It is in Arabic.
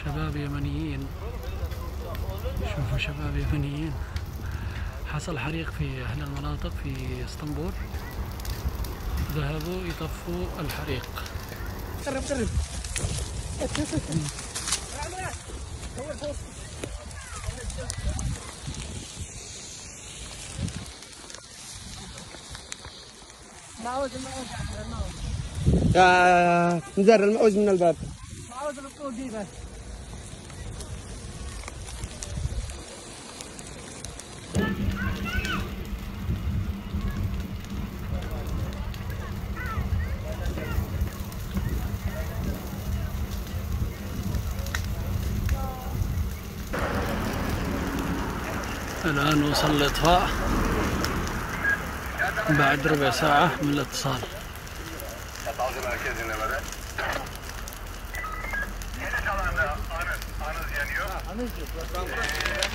شباب يمنيين، شوفوا شباب يمنيين. حصل حريق في أحد المناطق في اسطنبول، ذهبوا يطفوا الحريق. قرب يا نزر المعوز من الباب. معوز الطول دي بس. الآن وصل الإطفاء بعد ربع ساعة من الاتصال. Anız yanıyor.